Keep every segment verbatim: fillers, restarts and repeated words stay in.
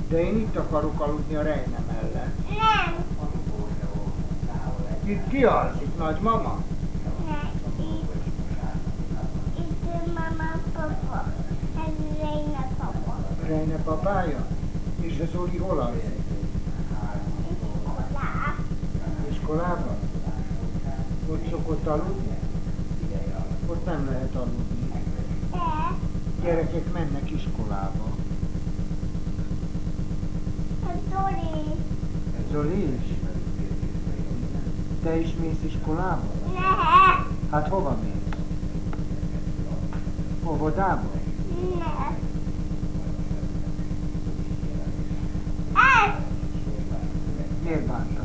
De én itt akarok aludni a Reine mellett. Nem. Itt ki alszik, nagymama? Nem. Itt. Itt mama, papa. Ez Reine papa. Reine papája? És az Zoli hol alszik? Iskolá. Iskolában? Ott szokott aludni? Ott nem lehet aludni. De. Gyerekek mennek iskolába. A Zoli. Zoli is? Te is mész iskolába? Ne. Hát hova mész? Óvodába? Ne. Ez. Miért bántasz?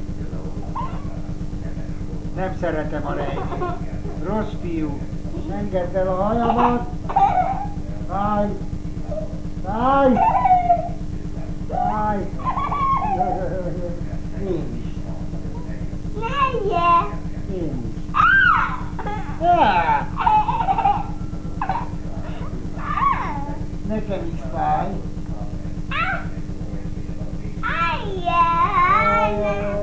Nem szeretem a Reinét. Rossz fiú. Engedd el a hajamat. Fáj. Fáj. Fáj. Én is. Neje. Én is. Ah! Nekem is fáj. Ajjaj.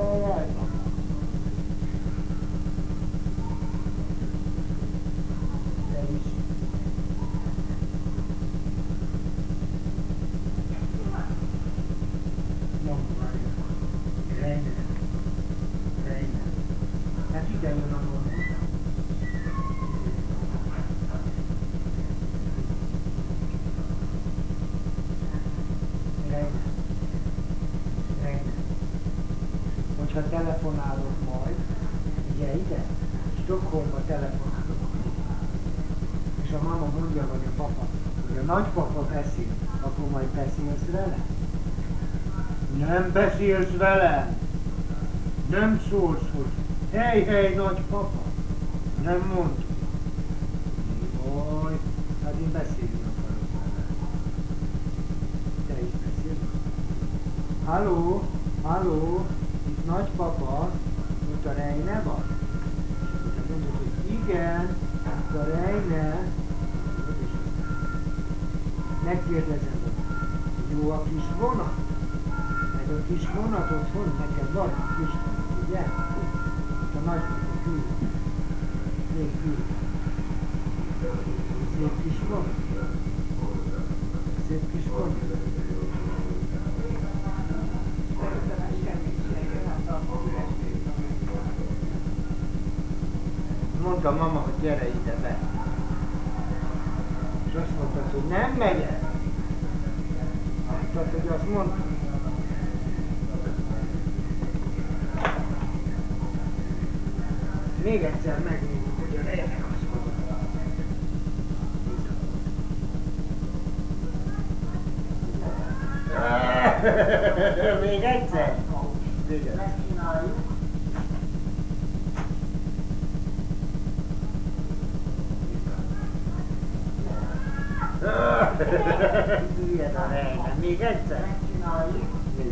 Te is. Nyomd várjuk. Reine. Reine. Hát ide jön a Norma. Reine. Reine. Hogyha telefonálok majd, ugye ide, Stockholmba telefonálok, és a mama mondja, vagy a papa, hogy a nagypapa beszél, akkor majd beszélsz vele? Nem beszélsz velem! Nem szólsz, hogy hely, hely, nagypapa! Nem mondod. Jaj, hát én beszélni akarok vele. Te is beszélsz? Halló, halló, itt nagypapa, ott a Reine van? És akkor mondod, hogy igen, itt a Reine. Megkérdezem, hogy jó a kis vonat? Meg a kis vonat otthon, neked van a kis vonat, ugye? Itt a nagypapa küld. Még küld. Szép kis vonat. Szép kis vonat. Mondta mama, hogy gyere ide be. És azt mondtad, hogy nem megyek. Azt mondtad, hogy azt mondtad. Még egyszer megnézzük, hogy a Reine azt mondta. Még egyszer? Igen. Megcsináljuk. Ilyen a Reine. Még egyszer? Megcsináljuk.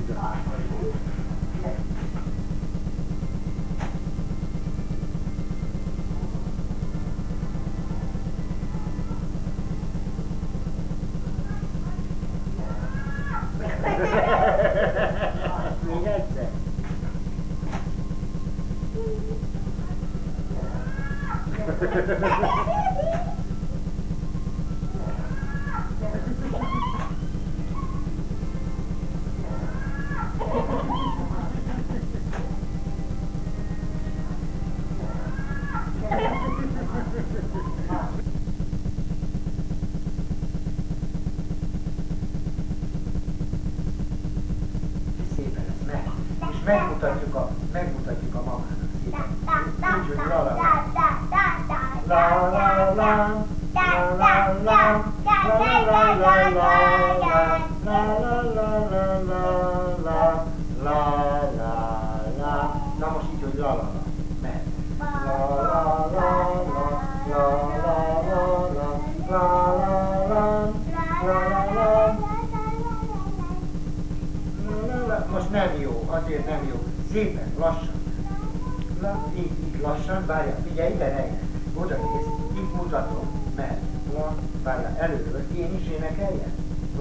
Még egyszer? Szépen lesz meg. És megmutatjuk a, megmutatjuk a mamának szépen. Úgy, hogy la la la. La la la. La la la. La la la la la. La la la la la la. La la la. Na most így, hogy la la la. Mehet. La la la la. La la la la. La la la. La la la. Most nem jó, azért nem jó. Szépen, lassan. La, így, így lassan, várjál, figyelj ide, Reine. Oda nézz, itt mutatom, mert la, várjál, előről, én is énekeljem?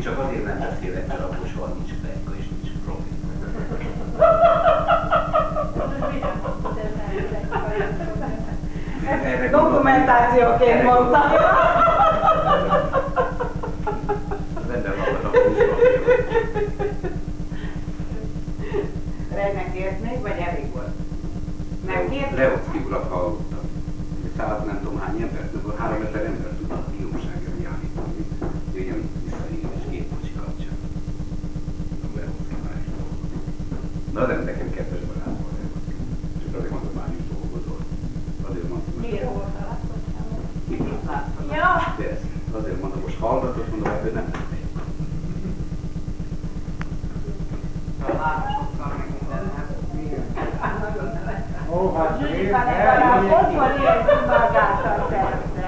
Én csak azért nem beszélek, mert akkor soha nincs plekka és nincs profi. Dokumentációként mondtam. Az ember magad a húszban. Rejnek kért még, vagy elég volt? Nem kért? Leocki urat hallottam. Száz nem tudom hány embert, akkor három ezer ember tudnak a bíróságra állítani. Jöjjön visszaélni és két kocsi kapcsán. Leocki már is dolgozik. Na de nekem kedves barátom a Leocki. Csak azért mondom, már is dolgozol. Azért mondtam, hogy... Miért volt a lakosságban? Itt Láttam. Ja! Persze. Azért mondom, most hallgatott, mondom, ebből nem lesz még. A városokkal meg mindennel. Nagyon nevettem. Ó, hát Zsuzsi én Fanny otthon élt magással persze.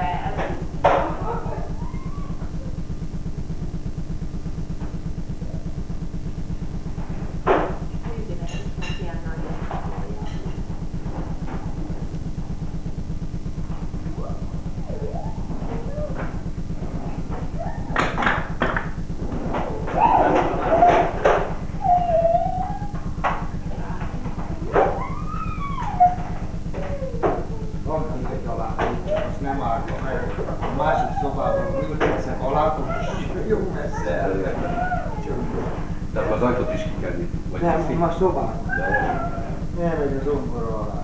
van még egy alább, azt nem árva meg. A másik szobában ülteszem alább, és jó messze előre. De az ajtót is ki kell nyitni. Vagy Nem, viszi? ma szobában. De Nem megy az ongora alá.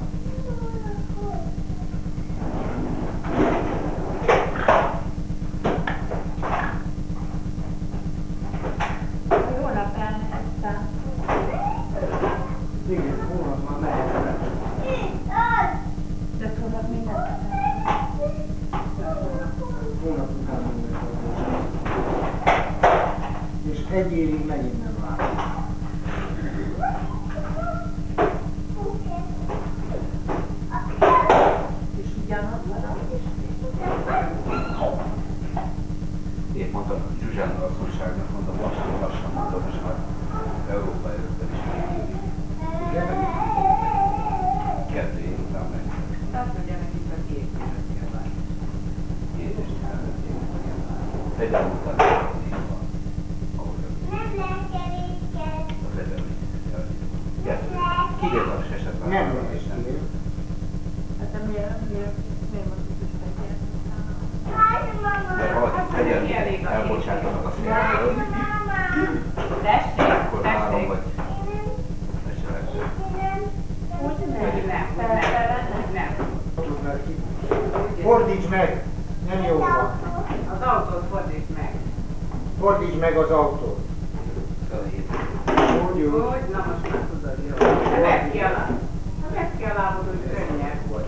Jó nap elmehettem. Igen, hónap már mehet. De tudod mindent. Hónap után mennek az. És egy évig megint nem látom. És ugyanott van a én mondtam, Zsuzsának a szúrságnak mondom, lassan, lassan mondom, és már Európa előtt is megjövünk. Kettő év után meg. Azt mondja nekik, hogy két évet kell várni. Két és tizenöt évet kell várni. Fegyelm után három év van. Ahogy az a fegyelm. Kettő. Kivételes esetben. Nem lesz ki. Hát de miért, miért, miért mondjuk, hogy fegyelmet? De ha a fegyelmet elbocsátanak a szélről, Tessék, akkor három vagy tessék. esetleg. Úgy nem. Nem, nem, nem. Tudnak ki. Fordíts meg! Nem jó van. Az autót fordítsd meg. Fordíts meg az autót. Úgy, úgy. Úgy, na most már tudod, jó. Ne vedd ki alá. Ha vedd ki alá, hogy könnyebb volt.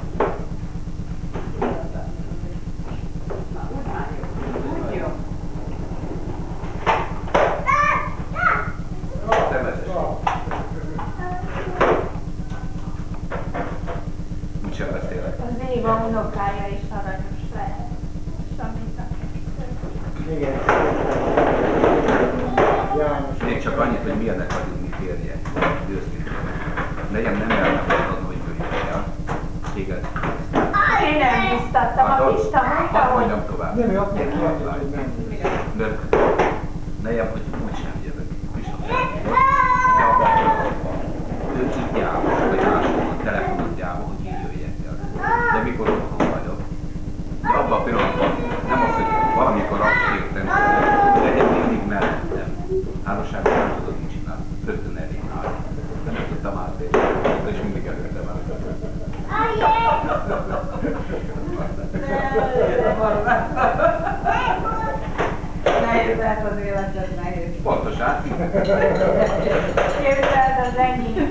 Na, úgy már jó. Úgy jó. Szemetes. Úgysem beszélek. Az Éva unokája is aranyos lehet. Samitak. Igen. János. Még csak annyit, hogy milyennek vagyunk mi férjek. Őszintén. Nekem nem elmegadod, hogy jöjjön el. Téged. Én nem biztattam, a Pista mondta, Hadd hogy mondjam tovább. Nem, azt neki annyit, hogy nem. Mert nejem, hogy úgy sem jövök. Pista ő így járva, vagy máshol, telefonot járva, hogy így jöjjek el. De mikor otthon vagyok, de abban a pillanatban nem az, hogy valamikor azt értem, de én mindig mellettem. Házasságban nem tudod mit csinálni. Rögtön elém áll. De nem tudtam átérni. És mindig előttem áll. Nehéz lehet az életed, nehéz. Pontosan. képzeld, az ennyi.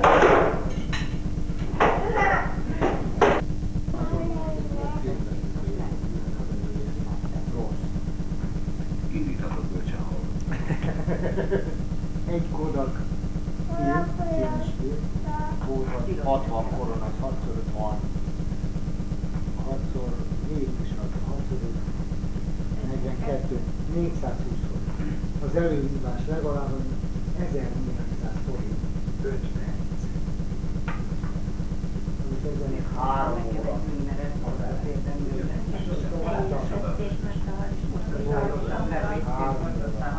Indíthatott bölcsen hallgat. Egy Kodak film, filmes film, volt hatvan korona, az hatszor ötvan, hatszor négy is az, hatszor öt, negyvenkettő, négyszázhúsz forint. Az előhívás legalább ezernyolcszáz forint, öt perc. És ezen három óra. És most a hal is most a hal is. Három óra.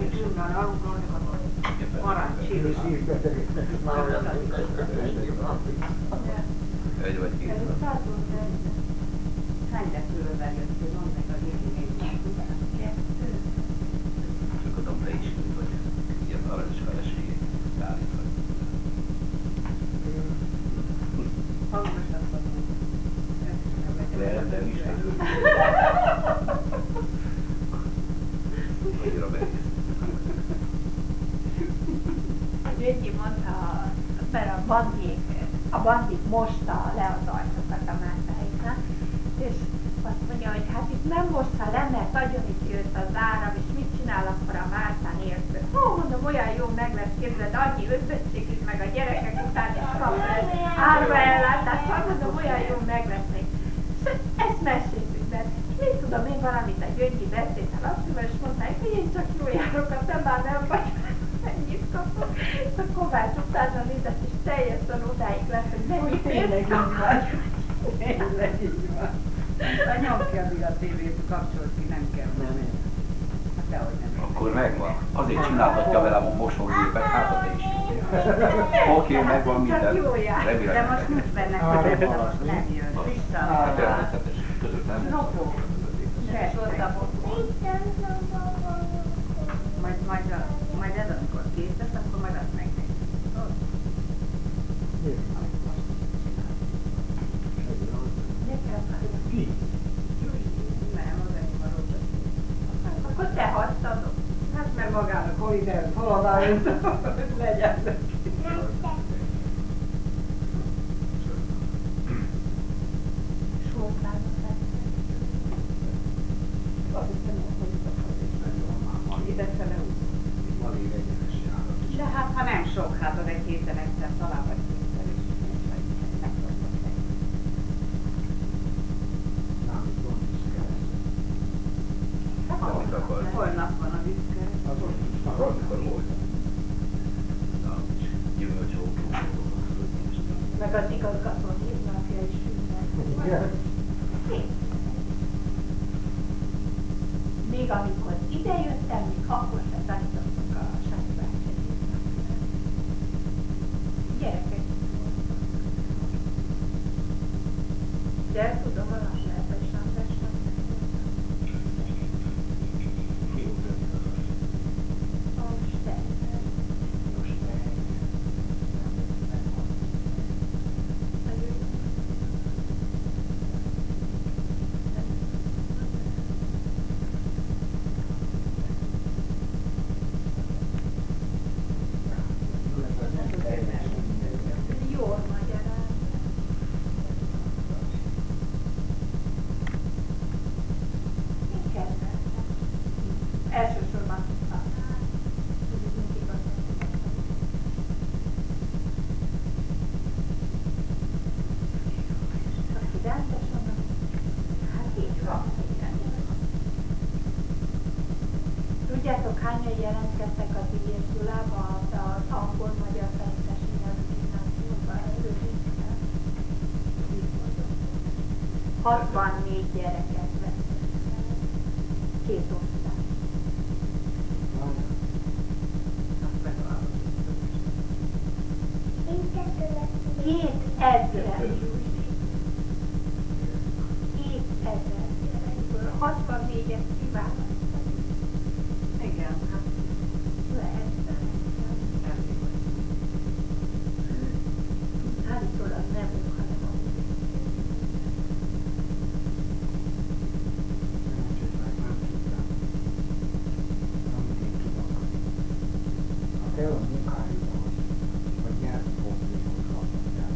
akik ülnön aludról, Marancsili. Egy vagy két. Hány repülővel jöttél? Mondd meg a Lili. Csak adom le is, hogy ilyen aranyos feleségét állítva. Hangosat mondom. De, de is felül. Annyira merész. Gyöngyi mondta, mert a bandék, a bandék mosta le az ajtókat a Mártáiknak, és azt mondja, hogy hát itt nem mosta le, mert nagyon itt jött az áram, és mit csinál akkor a Mártán értő? Ó, mondom, olyan jó meg lesz, képzeld, annyi ötböccségük meg a gyerekek után is kap árva ellátást, mondom, olyan jó meg lesz még. És ezt meséltük be. Mit tudom én, valamit a Gyöngyi beszélt el asszonyval, és mondták, hogy én csak jó járok, aztán már nem vagy. Ennyit kapok. A Kovács utána nézett, és teljesen odáig lett, hogy mennyit Tényleg így érsz van. Tényleg így van. A nyom kell még a tévét, kapcsolt ki, nem kell. Nem, nem. Hát dehogy nem. Akkor megvan. Azért csináltatja velem a mosógépet, hát a te is jó. Oké, megvan minden. Remélem. De most nincs benne, hogy de most nem jön. Vissza. Hát természetes. Között nem. Ropó. Majd, majd, a, majd ez amikor kész lesz, akkor majd azt megnézzük. Amit most Ki? nem, az enyém a Ropó. Akkor te hagytad. Hát mert magának hol ide, hol oda jött, hogy legyen neki. Sótlának lett. Azt hiszem, hogy idefele út. De hát, ha nem sok, hát az egy héten egyszer talán vagy kétszer is. Megszokott egy. Amit akar. Holnap van a vízkeres. Amikor volt. Na, gyümölcsókú. Meg az igazgató hívnapja is ünnep. Még amikor idejöttem, még akkor se tanítottuk a Sanyi bácsi hívnapját. Gyerekek voltak. De tudom, valami lehet, hogy Sandrásnak. Most te. Jól magyaráz. Mi kell benne? Elsősorban a tudjuk, mit igaz. Aki rendes, annak, hát így van, igen. Tudjátok, hányan jelentkeztek az Ilyes Gyulába az angol-magyar festesi nyelvű gimnáziumban előzőkkel? hatvannégy gyereket vettek. Két osztály. Két ezer. Két ezer gyerekből hatvannégyet kiválasztani. Igen, hát Lehet. Állítólag nem ők, hanem a Kell a munkájukhoz, vagy nyelvi problémot kapnak,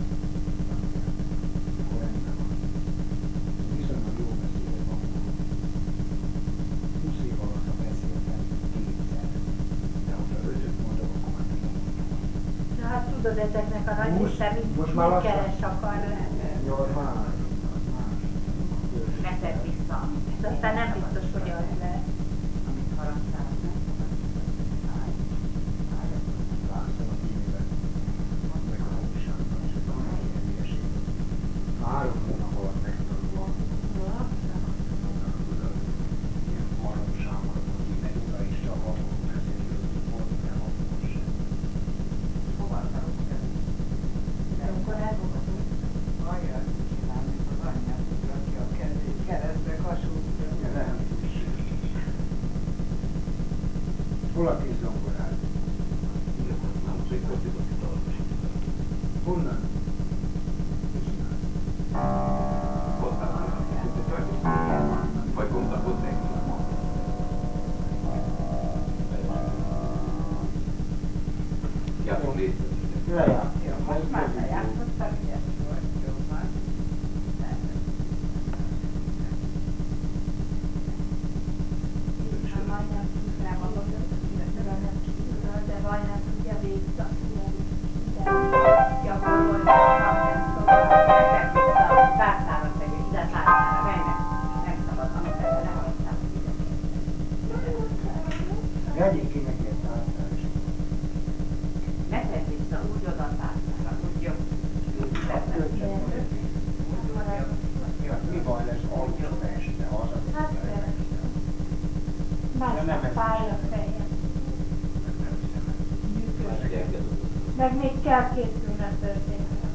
akkor rendben van. Viszonylag jó beszélek angolul. húsz év alatt a beszéltem kétszer. De hogyha ötöt mondok, akkor már tudom mondani. Na hát tudod, ezeknek a nagy Most- része mit, most már mit lassan. keres akar lenni. Jó, az más. Az más. ne tedd vissza, amit Ez aztán nem biztos, hogy az lesz. amit haragtál, nem? Látszom a kímélet. Meg a hússágban, és a ilyen hülyeség. Három hónap alatt megtanulva. Ilyen halomságokat, hogy megy oda, és csak abban Hol a kis zongorád? Honnan? Vagy mondtad neki? Játszom részt. Jajjá. Most már lejátszottam, ugye? Jó van. Már majdnem tudnám a gondolatról, nem kívülről, de majdnem tudja végigtanulni. De gyakorolni, nem szokott. Nekem vissza a tárcára tegye, ide tárcára, mennek. Nem szabad, amit ebben nem hagytál, hogy ide. Vegyék ki neki egy tárcát is. Ne tedd vissza, úgy oda a tárcára, úgy jobb. Úgy teszem. Ja, mi baj lesz aludjon este, haza? Hát persze. Másnak fáj a fejem. Meg még kell készülni a történetre.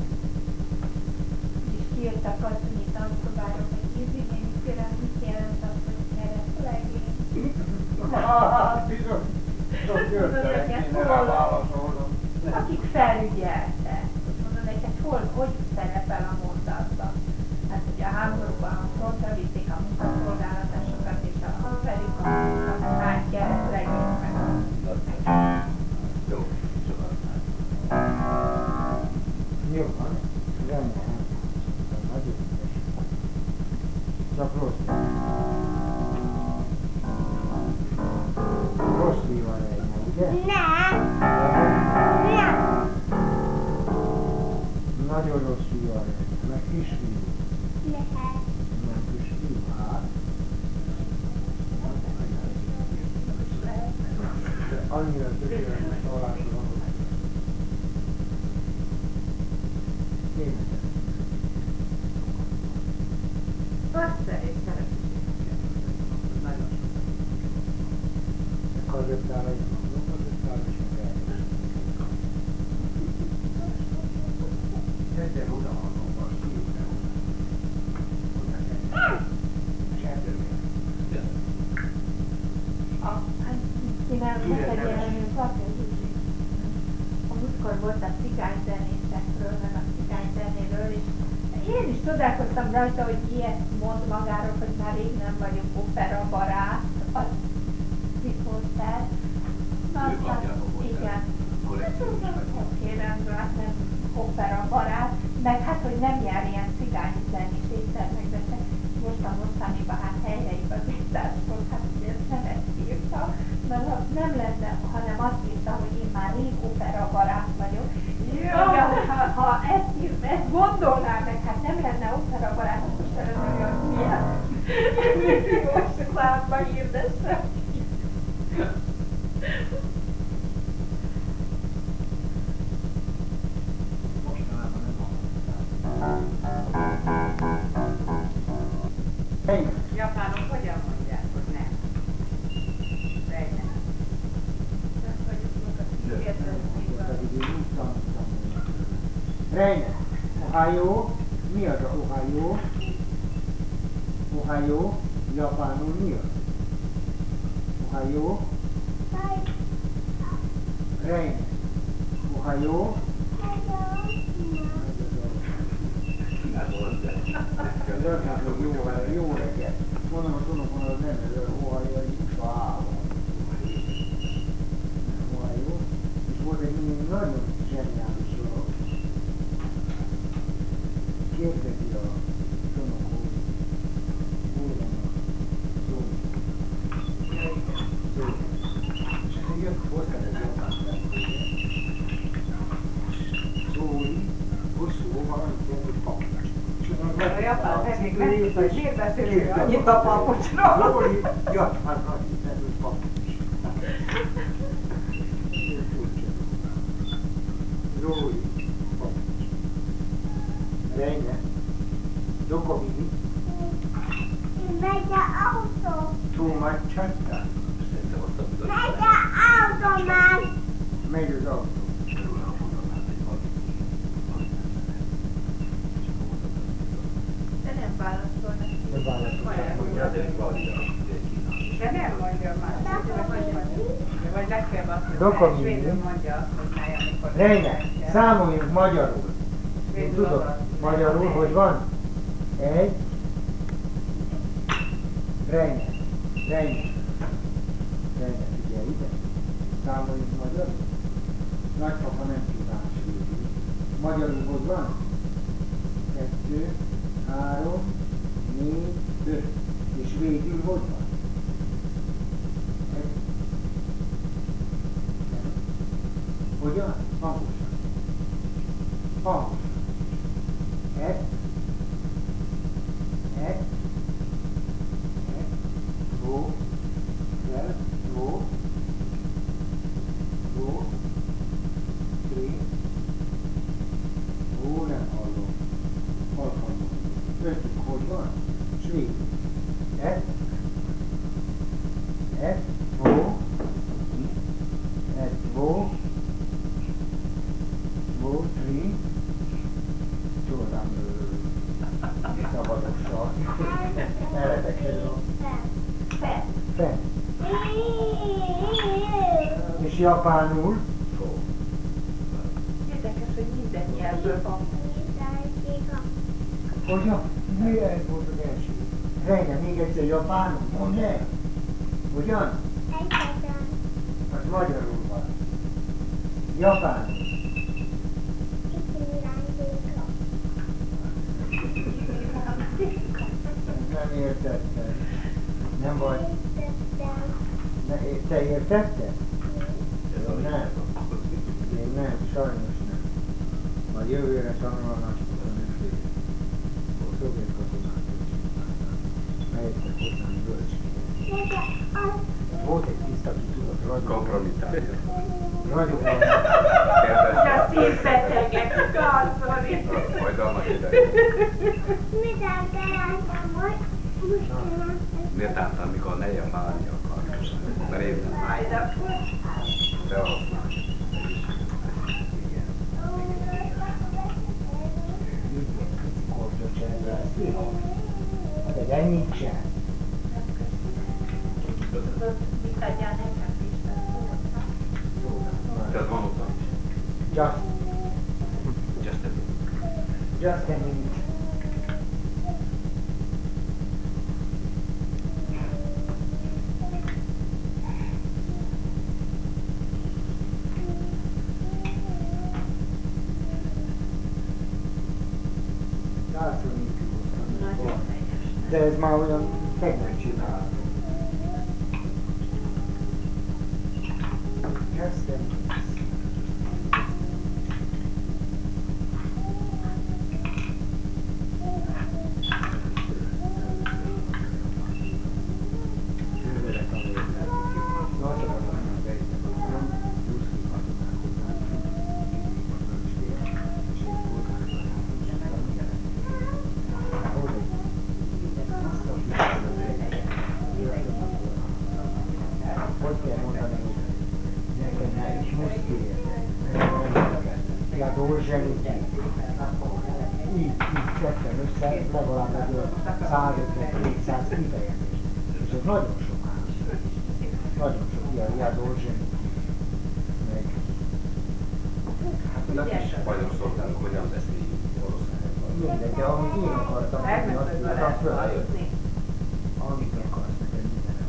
És kiírtak azt, hogy itt tanszobályok egy ízigény, kérem, mit jelent az, hogy keresztlegény. Ah, bizony. Sok győrtelek kéne rá válaszolnom. Akik felügyelte. Mondom neked, hol, hogy szerepel a mondatban. Hát ugye a Hamburgban frontra vitték a munkaszolgáltatásokat, és a felük a hány keresztlegény meg a... Jó, Jó van, rendben. Nagyon ügyes. Csak rossz. Rossz fiú van egyre, ugye? Nem. Nem. Nagyon rossz fiú van egyre, meg kisfiú. Lehet. Meg kisfiú, hát. Annyira tökéletes találkozom, hogy tényleg. Azt szerint szeretnék. Nagyon sok. Kazettára is mondom, kazettára is meg elkezdtem. Ezzel oda hallom, a szívre oda. Oda kell. Sebőre. Csinálom, most egy jelenő papír. A múltkor volt a cigányzenészekről, meg a cigányzenéről, és én is csodálkoztam rajta, hogy ilyet mond magáról, hogy már rég nem vagyok opera barát, az viszont el. Na aztán, igen. Oké, rendben, hát nem opera barát, meg hát, hogy nem jár ilyen cigányzenés éttermekbe, most a mostaniban hát helyre igazítás volt, hát ugye nem ezt írta, mert ha nem lenne, hanem azt írta, hogy én már rég opera barát vagyok. Ja, ha, ha ezt, ír, ezt gondolná meg, hát nem lenne opera barát, akkor most előző, hogy milyen milliós számba hirdessem. Mostanában nem hallottam. Hey! Japánok hogyan mondják, hogy nem? Rejnek. Reine, Ohio, mi az a Ohio? Ohio, japánul mi az? Ohio, Reine, Ohio, jó, jó reggel. Mondom, hogy tudom, hogy az nem ez Ohio, egy utca állam. Ohio, és volt egy mindig nagyon zseniális dolog. Kérdezi a tanokó, hol van a szó. Szó. És akkor jött hozzá egy japán beszélget. Szóli, hosszú, valami kérdő papucs. A japán pedig megint, hogy miért beszélünk annyit a papucsról? Szóli, japán annyit nevű papucs. Róli, papucs. Reine, Dokomini. Megy a autó. Too much chatta. Megy a autó már. Megy az autó. De nem válaszolnak. Ne válaszolják, mondja. De nem mondja már. Dokomini. Dokomini. Svédül mondja azt, hogy ne, amikor... Reine, számoljunk magyarul. Én tudok magyarul, hogy van egy, Reine, Reine, Reine, figyelj ide, számoljunk magyarul. Nagypapa nem kíván svédül. Magyarul hogy van? Kettő, három, négy, öt. És végül hogy van? Egy. Hogyan? Hangosan. Hangosan. Egy. Egy. Egy. Två. Tre. Två. Två. Tre. Ó, nem hallom. Hallom. Ötük, hogy van? Svéd. Egy. Egy. Två. Egy. Två. Två, tre. Tudom, szabadossal. Eredekről. Fenn. Fenn. És japánul? Érdekes, hogy minden nyelvből van. Hogyan? Milyen volt az első? Reine, még egyszer japánul? Mondd el! Hogyan? Az magyarul van. Japánul. Nem értettem. Nem vagy. Ne, te értetted? Én nem. Én nem, sajnos nem. Majd jövőre tanulnak a nőfél. A szovjet katonákat csinálták. Eljöttek hozzám bölcsként. Volt egy tiszt, aki tudott ragyogni. Kompromitálja. Ragyogni. De szép betegek, karszori. Majd annak idején. Miért álltál, mikor ne japánni akarsz? Mert én nem. De az más. Igen. Hát egy ennyit sem. Tudod, mit adjál nekem is, Tehát van ott is. Just, Just a bit. just a minute. Nagyon helyes. De ez már olyan tegnap csinálható. Kezdtem. Jövőre tanulni. Nagyon akarnak bejönni. Ruszki katonák hozzá. Kívülik a bölcstér. És egy polgárban hogy kell mondani, hogy nekem ne is most kiérte. Ja, dolzseni. Így, így szedtem össze, legalább egy száz ötven-kétszáz kifejezést. És ez nagyon sok ám. Nagyon sok ilyen, ja, dolzseni. Meg. Hát nem is nagyon szóltál, hogyan beszélni Oroszországban. Mindegy, de amit én akartam, hogy azt írtam föl. Amit akarsz, neked mindenem.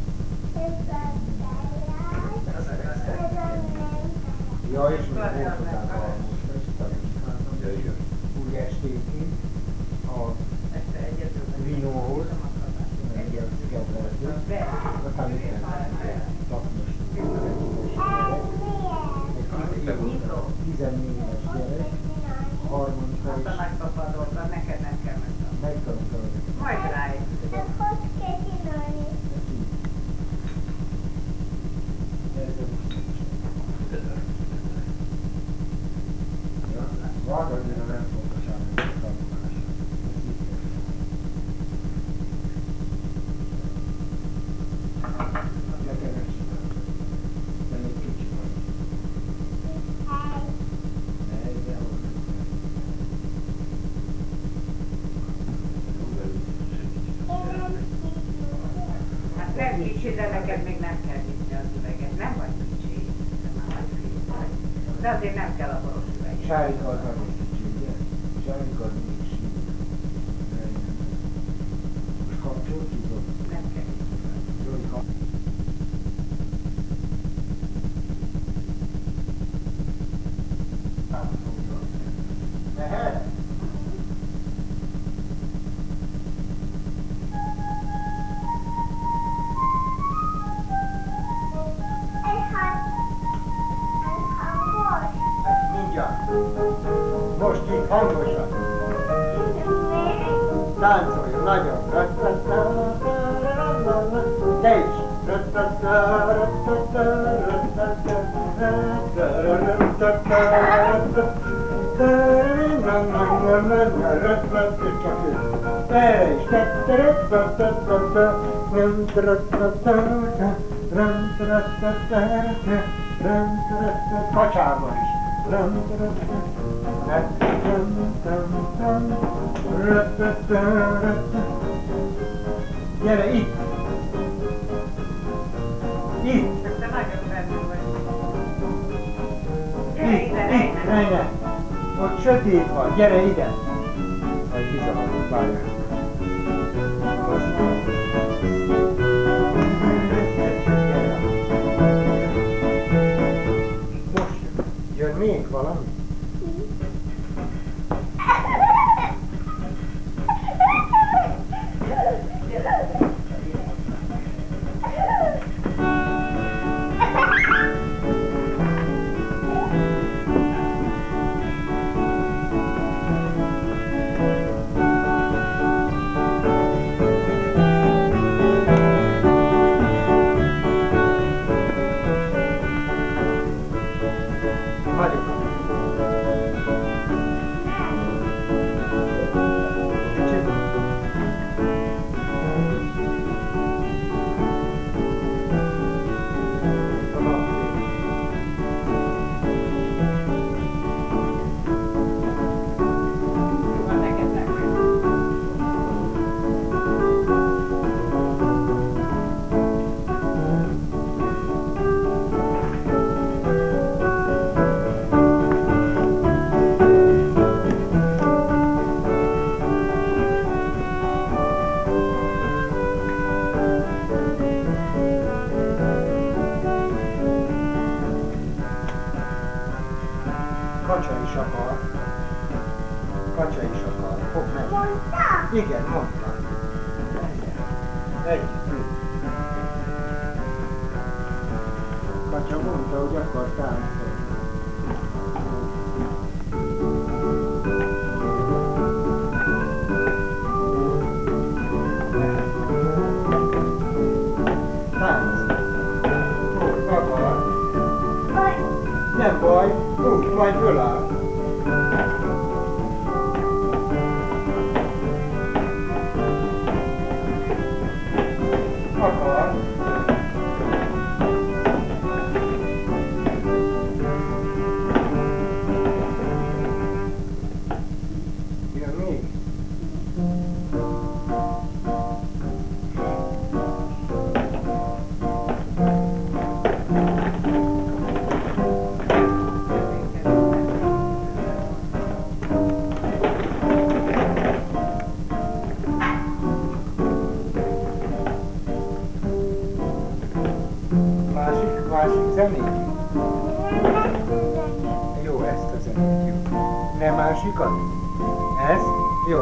Ja, és még voltották a most, úgy estéként a vinóhoz, meg a kedveltő, aztán itt nem tapnos tizennégyes gyerek, harmonika Azt a is nagypapa dolga, neked nem kell megtanulni. megtanultam. Majd rájuk. Van annyira nem fontos ám ez a tanulás. Nekem is. De még kicsi vagy. Ne, de ott. Hát nem kicsi, de neked még nem kell vinni az üveget. Nem vagy kicsi. De azért nem kell a boros üveg. Sárika az nagyon kicsi, ugye? Sárika az mindig sír. Most kapcsolt, tudod? Nem kell. Zoli kap... Mehet? Mindjárt. Most itt hangosan. Táncoljon nagyon. Te is. Te is. Kacsában is. Gyere itt! Itt! Te nagyon bennül vagy. Gyere Itt! ide, Itt! Reine. Reine! Ott sötét van, gyere ide! Vagy bizalom, várjál. Most jön még valami? Van neked meg. Kacsa is akar. Kacsa is akar. Fog meg. Mondta? Igen, mondta. Egy. Kacsa mondta, hogy akar táncolni. Táncol. Ó, akar. Nem baj, úgy, majd föláll. Akar. Jön még? Másik, másik zenét? Jó, ezt a zenét, jó. Nem másikat? Ez? Jó.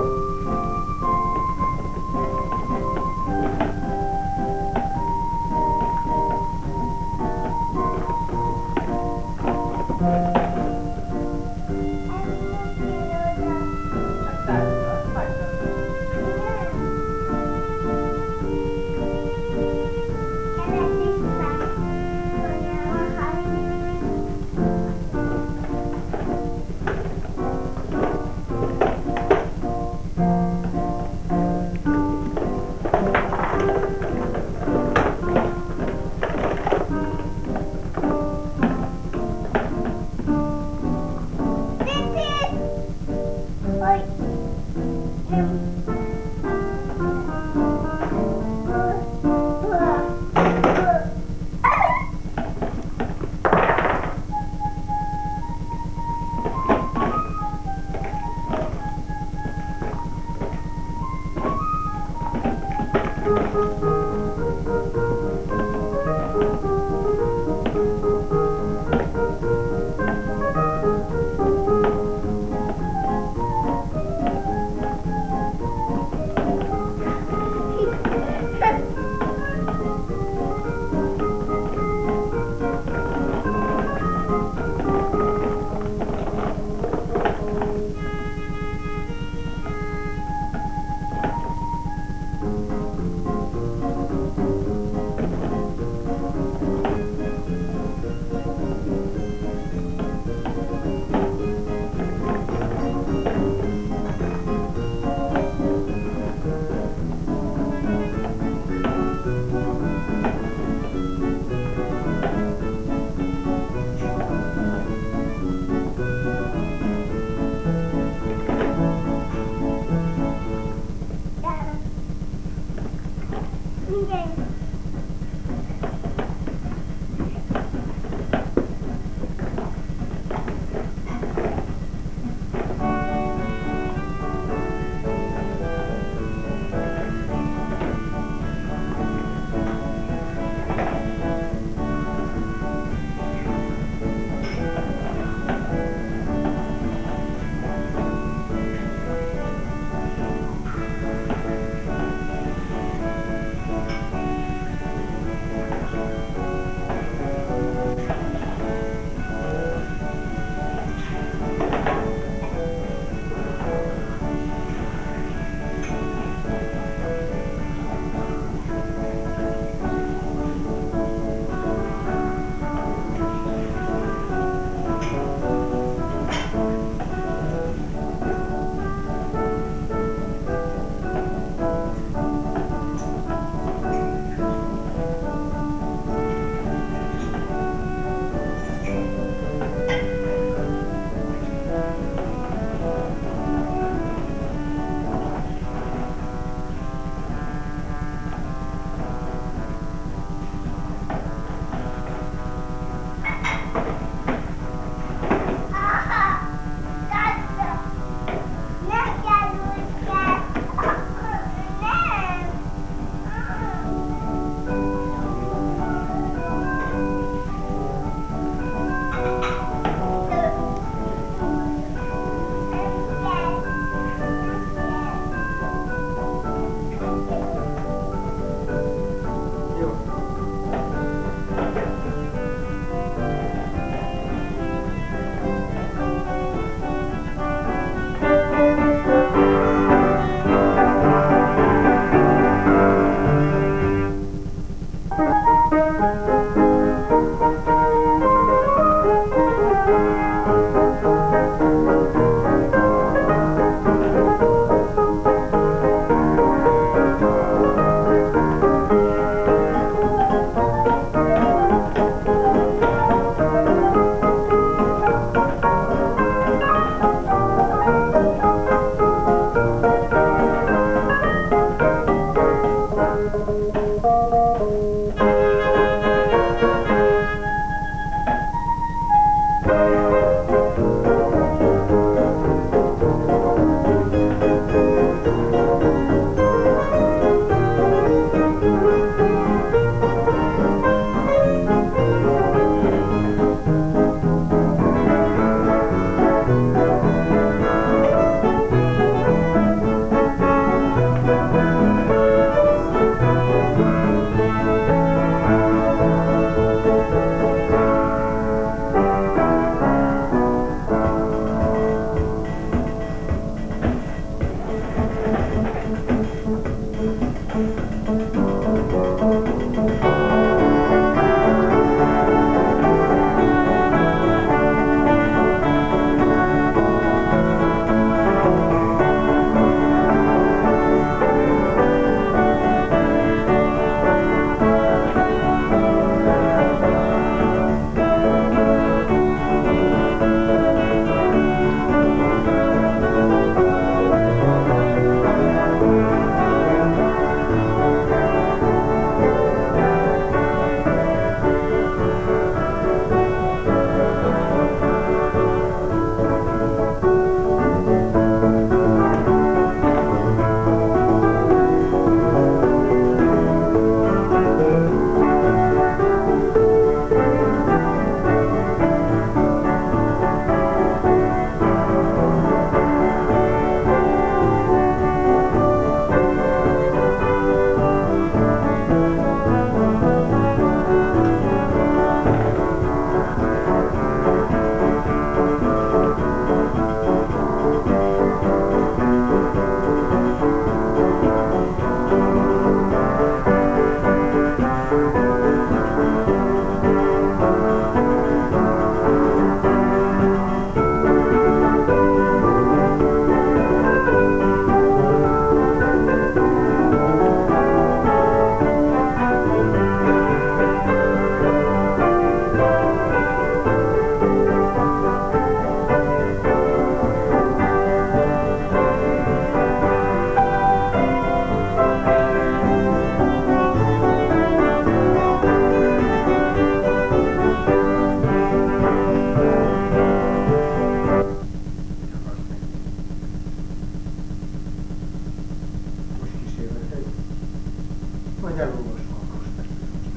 Majd elolvasom a prospektusot.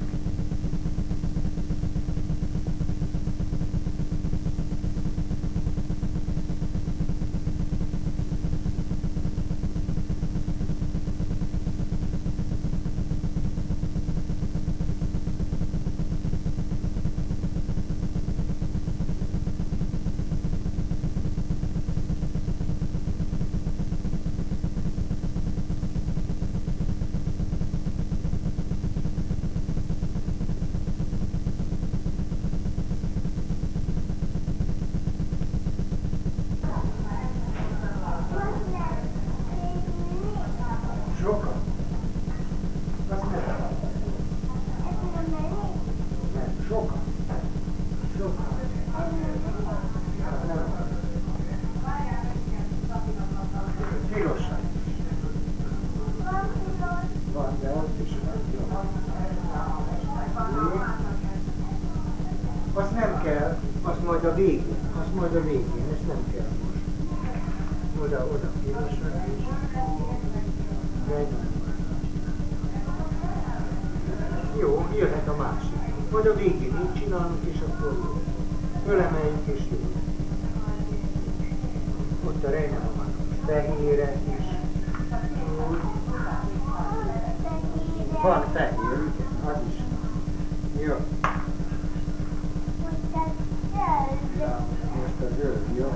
Sokat? Azt nem. Nem, sokat. Sokat. Nem. Pirosan. Van, de ott is van. Jó. Azt nem kell, azt majd a végén, azt majd a végén, ezt nem kell most. Oda, oda, pirosan is. Jó, jöhet a másik. Vagy a végén így csinálunk, és akkor jó. Fölemeljük, és jó. Ott a rejnem van fehérek is. Van fehér, igen, az is. Jó. Most a zöld, jó.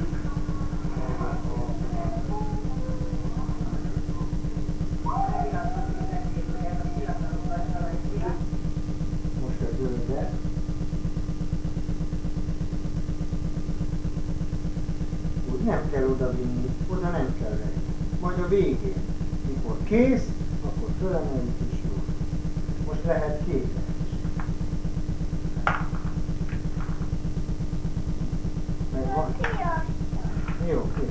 Most a zöldet. Úgy nem kell oda vinni, oda nem kell venni. Majd a végén, mikor kész, akkor fölemeljük is jó. Most lehet képen is. Megvan? Jó, piros.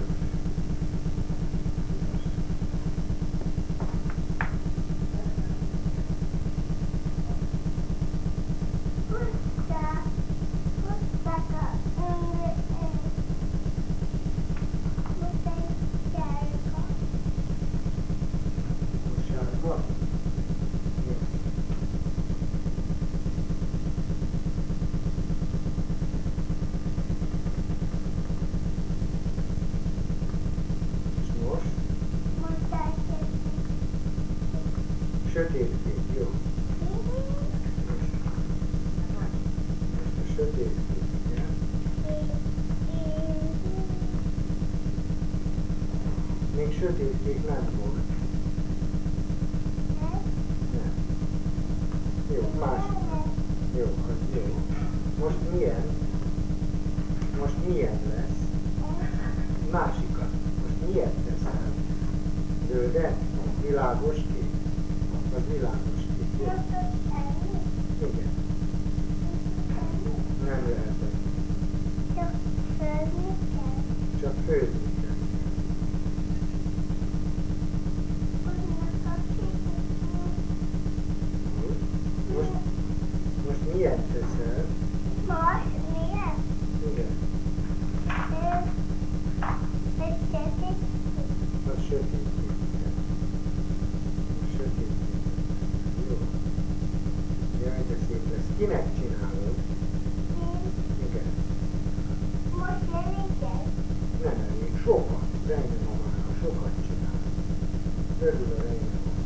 Sötétkék, jó. Most a sötétkék, igen. Még sötétkék nem volt. Nem. Jó, más. Jó, az jó. Most milyen? Most milyen lesz? Másikat. Most milyen teszel? Zöldet? Világos kék? Az világos kék. Igen. Nem lehet. Csak főzni kell. Csak főzni kell. Most, most miért teszel? Most miért? Igen. Ez sötét. A sötét kék. Igen. A sötét kék. Jó. Jaj, de szép lesz. Kinek csinálod? Igen. Most elég ez. Nem elég. Sokat. Rejne mamára. Sokat csinál. Örül a rejne mamára.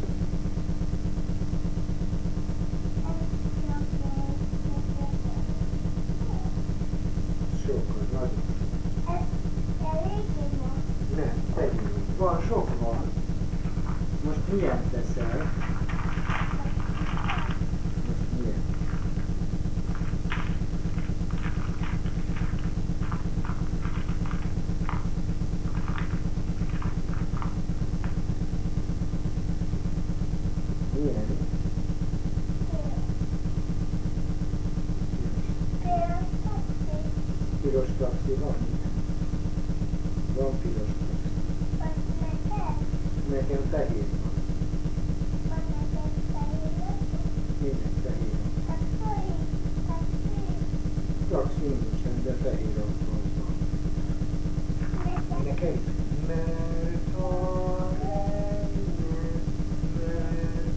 Sokat. Nagyon sok. Nem, tegyünk. Van, sok van. Most milyen teszel? Most milyen? Milyen? Piros taxi van? Van piros taxi. Nekem fehér van. Minek fehér? Taxi nincsen, de fehér autó van. Nekem? Mert a reggel, mert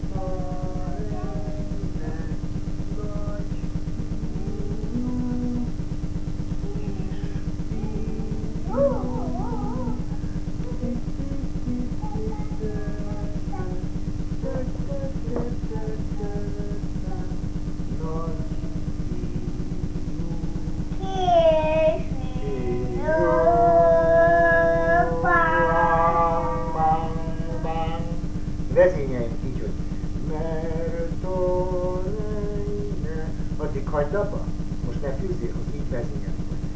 Merto reine. Addig hagyd abba. Most ne fűzzél, hogy így vezényel.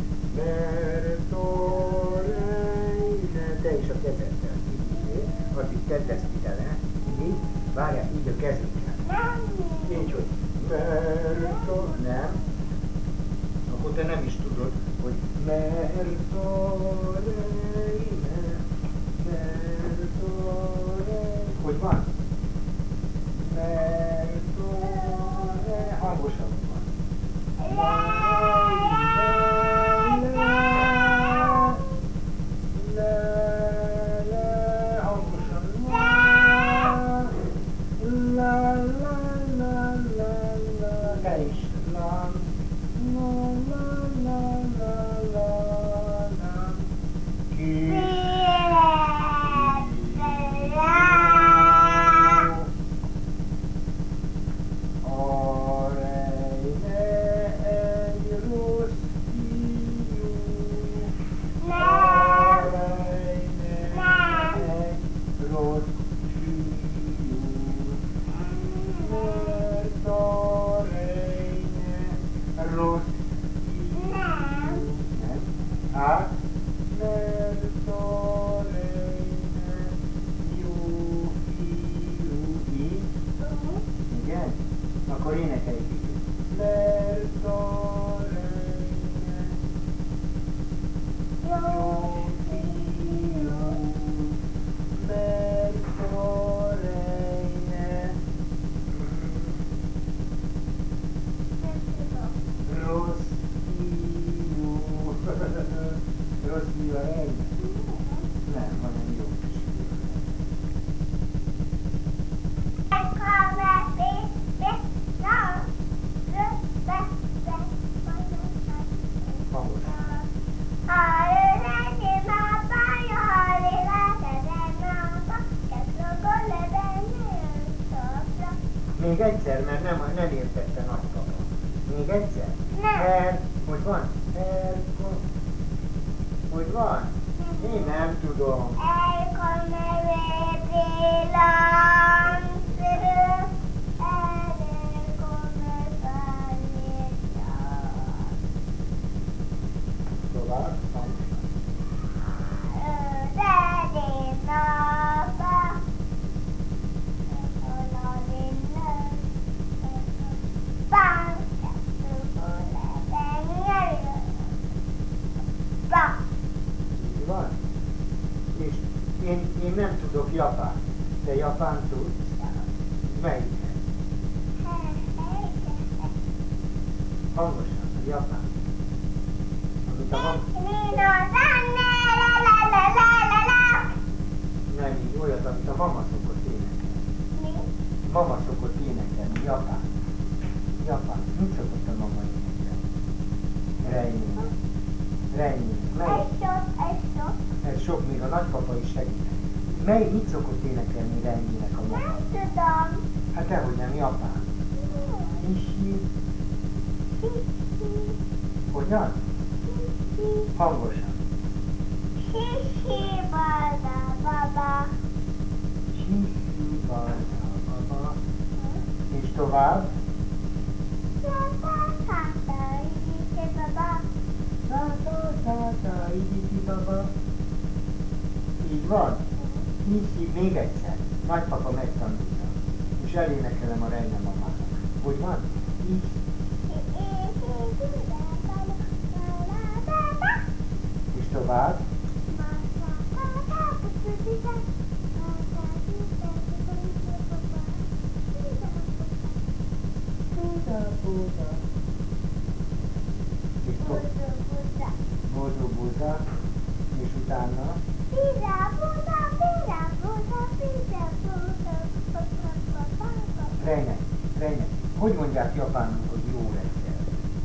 Merto reine. Te is a kezeddel. Így, addig tedd ezt ide le. Így. Várjál, így a kezünkkel. Így, hogy merto, nem. Akkor te nem is tudod, hogy merto reine. Merto reine. Hogy van? Merto reine. Hangosan van. Akkor énekeljük így. Merto reine, jó fiú, merto reine, rossz fiú, rossz fiú a reine? Nem, hanem jó fiú. Még egyszer, mert nem, nem értette nagypapa. Még egyszer? Nem. Er, hogy van? Er, hogy van? Én nem tudom. Tovább. Így van? És én, én nem tudok japán. Te japán tudsz? Melyiket? Hangosan, a japán. Amit a mam... Nem így, olyat, amit a mama szokott énekelni. Mama szokott énekelni, japán. Japán. Mit szokott a mama énekelni? Reine. Reine. Melyik? Ez sok, ez sok. Ez sok, még a nagypapa is segít. Mely, mit szokott énekelni Reine-nek a mama? Nem tudom. Hát dehogy nem, japán. Hishi. Hogyan? Hangosan. Hihi bada baba. Hishi bada baba. És tovább. Tata tata idite baba. Tata tata idite baba. Így van? Hishi, még egyszer. Nagypapa megtanulta. És elénekelem a Reine mamának. Hogy van? Hishi. És tovább. És tovább. Boldog buza. És utána. Reine, Reine, hogy mondják japánul, hogy jó reggel?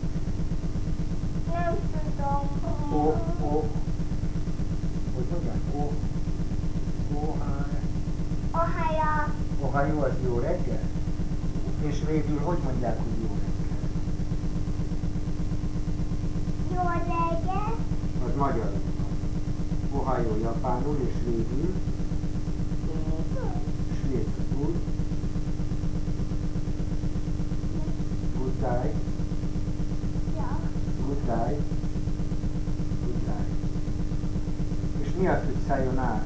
Nem tudom. O, o, hogy mondják? O, ohaj. Ohaja. Ohajó az jó reggel? És végül hogy mondják, hogy jó reggel? Jó reggel. Az magyarul. Ohajó japánul, és végül svédül. guy. Ja. Good guy. Good guy. És mi az, hogy sayonara?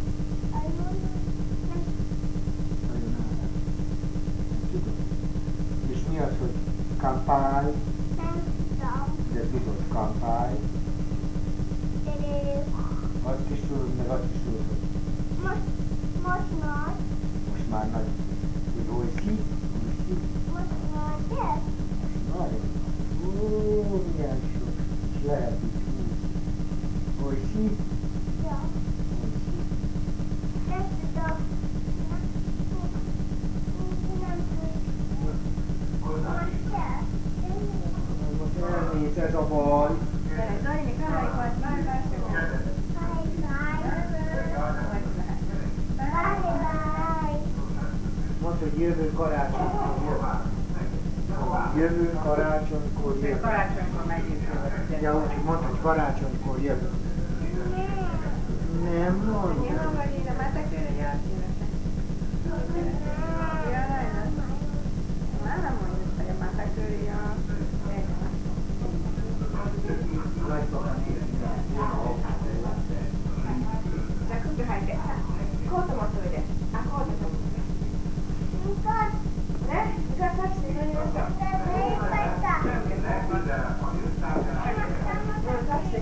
Sayonara. Tudom. És mi az, hogy kanpai? Nem tudom. De tudod, kanpai. De Azt is tudod, meg azt is tudod, hogy most, most nagy. most már nagy. Hogy oiszi? Oiszi? Most nagy, de? Nagyon. Ó, milyen sok. És lehet itt húzni. Oiszi? Ja. Oiszi. Nem tudom. Nem tudom. Nem tudom. Most kell. Most elnéz ez a baj. Noini, kahai, vai, vai, vai, Mondd, hogy jövő karácsonykor jön. Jövő karácsonykor jön. Karácsonykor megyünk. Ja, úgyhogy mondd, hogy karácsonykor jön. Nem mondja. Ihan välillä, mä tekisin jälkeen. Ja näin. Mä en muista, ja mä tekisin ja... Nagypapa nézni. Sä kuinka häikä? Koota mä tuiden. Ah, koota mä tuiden. Mikor? Ne? Mikä taksi? No niin, se on. No taksi.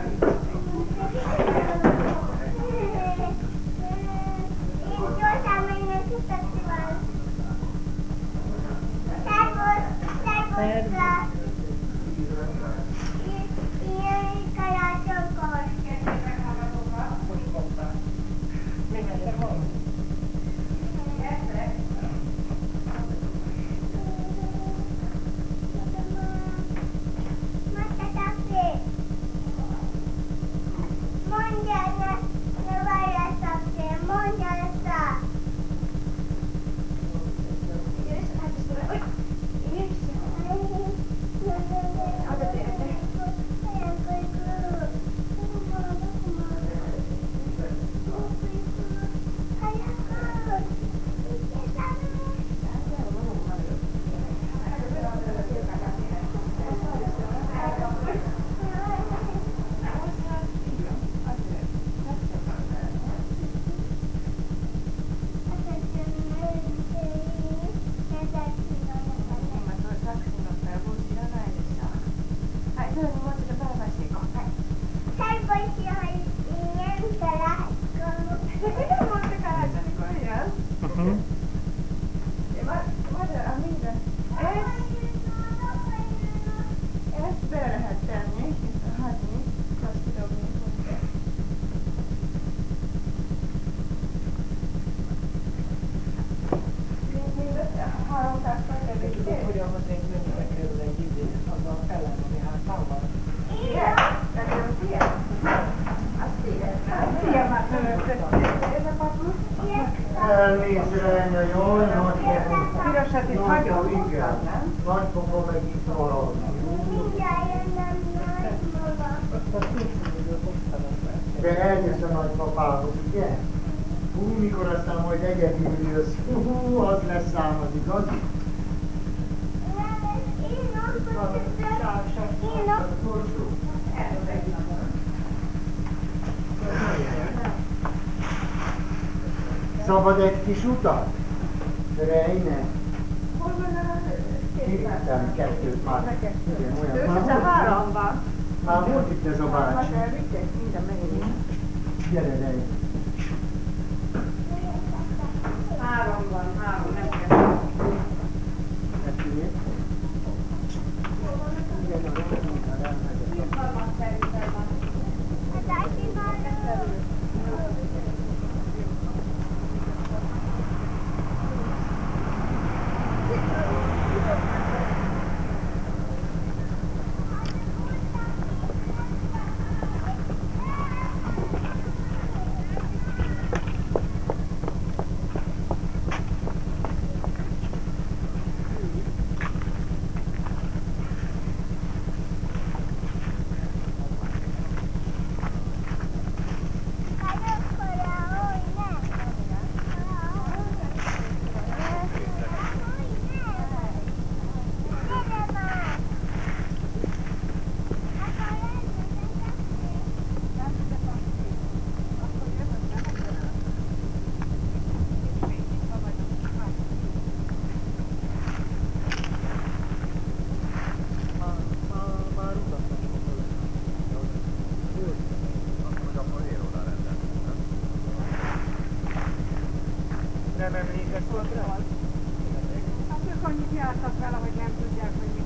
Elnézre, jól, nagy Pirosat itt hagyom. Igen. Nagypapa meg itt valami. De eljössz a nagypapához, ugye? Hú, mikor aztán majd egyedül jössz. Hú, az lesz ám az igazi. Szabad egy kis utat? Reine? Kivittem kettőt már. Igen, olyan. Össze három van. Már volt itt ez a bácsi. Minden megint. Gyere, Reine. Három van, három, nem kell. Kettőjét. Igen, a Itt van, szerintem van. dolgokról. Hát ők annyit jártak vele, hogy nem tudják, hogy